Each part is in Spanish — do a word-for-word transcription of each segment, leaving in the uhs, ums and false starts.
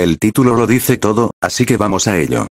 El título lo dice todo, así que vamos a ello.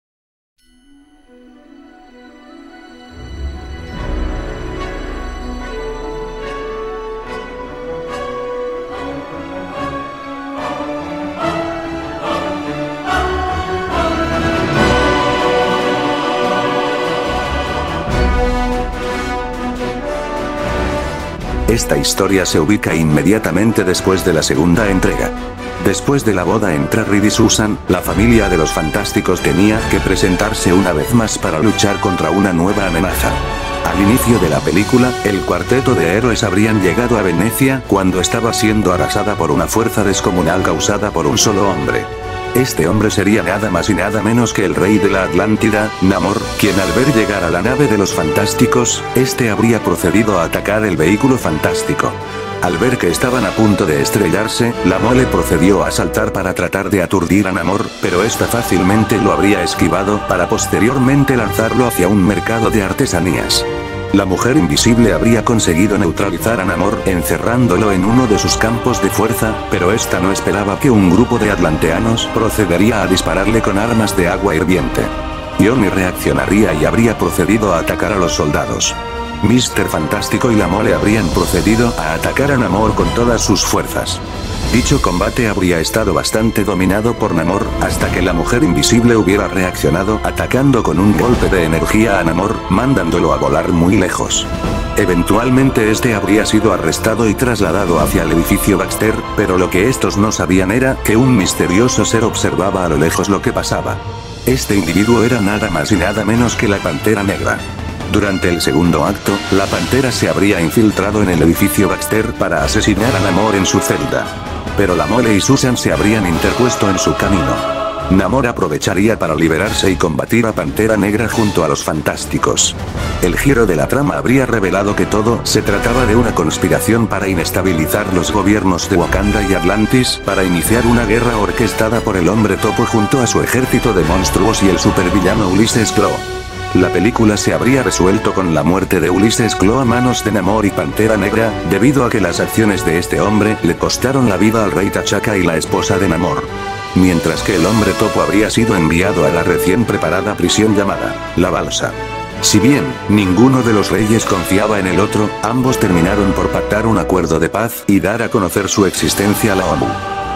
Esta historia se ubica inmediatamente después de la segunda entrega. Después de la boda entre Reed y Susan, la familia de los Fantásticos tenía que presentarse una vez más para luchar contra una nueva amenaza. Al inicio de la película, el cuarteto de héroes habrían llegado a Venecia cuando estaba siendo arrasada por una fuerza descomunal causada por un solo hombre. Este hombre sería nada más y nada menos que el rey de la Atlántida, Namor, quien al ver llegar a la nave de los Fantásticos, este habría procedido a atacar el vehículo fantástico. Al ver que estaban a punto de estrellarse, la mole procedió a saltar para tratar de aturdir a Namor, pero esta fácilmente lo habría esquivado para posteriormente lanzarlo hacia un mercado de artesanías. La mujer invisible habría conseguido neutralizar a Namor encerrándolo en uno de sus campos de fuerza, pero esta no esperaba que un grupo de atlanteanos procedería a dispararle con armas de agua hirviente. Yoni reaccionaría y habría procedido a atacar a los soldados. míster Fantástico y la mole habrían procedido a atacar a Namor con todas sus fuerzas. Dicho combate habría estado bastante dominado por Namor, hasta que la mujer invisible hubiera reaccionado atacando con un golpe de energía a Namor, mandándolo a volar muy lejos. Eventualmente este habría sido arrestado y trasladado hacia el edificio Baxter, pero lo que estos no sabían era que un misterioso ser observaba a lo lejos lo que pasaba. Este individuo era nada más y nada menos que la Pantera Negra. Durante el segundo acto, la Pantera se habría infiltrado en el edificio Baxter para asesinar a Namor en su celda. Pero la mole y Susan se habrían interpuesto en su camino. Namor aprovecharía para liberarse y combatir a Pantera Negra junto a los Fantásticos. El giro de la trama habría revelado que todo se trataba de una conspiración para inestabilizar los gobiernos de Wakanda y Atlantis, para iniciar una guerra orquestada por el Hombre Topo junto a su ejército de monstruos y el supervillano Ulysses Klaue. La película se habría resuelto con la muerte de Ulysses Klaue a manos de Namor y Pantera Negra, debido a que las acciones de este hombre le costaron la vida al rey T'Chaka y la esposa de Namor. Mientras que el Hombre Topo habría sido enviado a la recién preparada prisión llamada La Balsa. Si bien ninguno de los reyes confiaba en el otro, ambos terminaron por pactar un acuerdo de paz y dar a conocer su existencia a la ONU.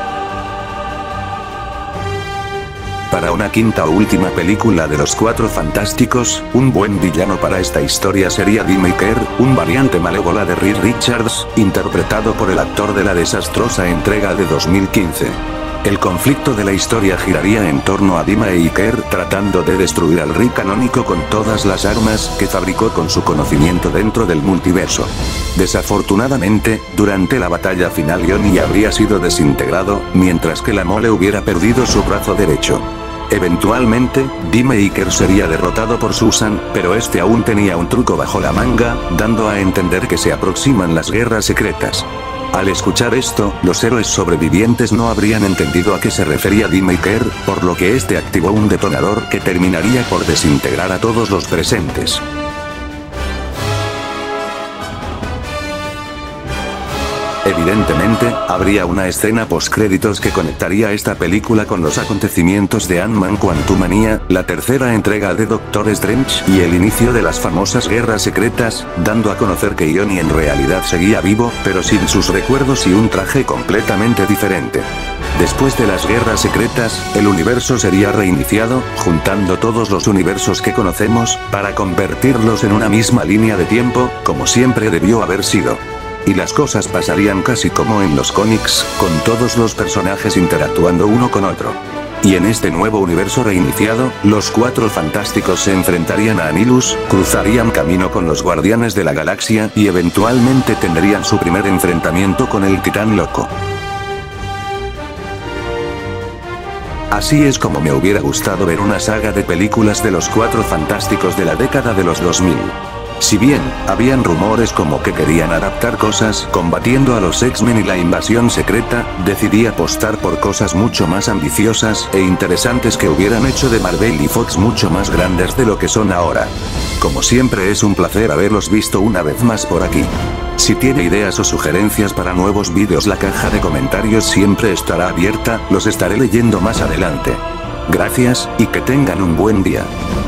Para una quinta o última película de los Cuatro Fantásticos, un buen villano para esta historia sería D-Maker, un variante malévola de Reed Richards, interpretado por el actor de la desastrosa entrega de dos mil quince. El conflicto de la historia giraría en torno a D-Maker tratando de destruir al rey canónico con todas las armas que fabricó con su conocimiento dentro del multiverso. Desafortunadamente, durante la batalla final Yoni habría sido desintegrado, mientras que la mole hubiera perdido su brazo derecho. Eventualmente, D-Maker sería derrotado por Susan, pero este aún tenía un truco bajo la manga, dando a entender que se aproximan las guerras secretas. Al escuchar esto, los héroes sobrevivientes no habrían entendido a qué se refería D-Maker, por lo que este activó un detonador que terminaría por desintegrar a todos los presentes. Evidentemente, habría una escena postcréditos que conectaría esta película con los acontecimientos de Ant-Man Quantumania, la tercera entrega de Doctor Strange y el inicio de las famosas guerras secretas, dando a conocer que Yoni en realidad seguía vivo, pero sin sus recuerdos y un traje completamente diferente. Después de las guerras secretas, el universo sería reiniciado, juntando todos los universos que conocemos, para convertirlos en una misma línea de tiempo, como siempre debió haber sido. Y las cosas pasarían casi como en los cómics, con todos los personajes interactuando uno con otro. Y en este nuevo universo reiniciado, los Cuatro Fantásticos se enfrentarían a Anilus, cruzarían camino con los Guardianes de la Galaxia y eventualmente tendrían su primer enfrentamiento con el Titán Loco. Así es como me hubiera gustado ver una saga de películas de los Cuatro Fantásticos de la década de los dos mil. Si bien, habían rumores como que querían adaptar cosas combatiendo a los X-Men y la invasión secreta, decidí apostar por cosas mucho más ambiciosas e interesantes que hubieran hecho de Marvel y Fox mucho más grandes de lo que son ahora. Como siempre es un placer haberlos visto una vez más por aquí. Si tiene ideas o sugerencias para nuevos vídeos, la caja de comentarios siempre estará abierta, los estaré leyendo más adelante. Gracias, y que tengan un buen día.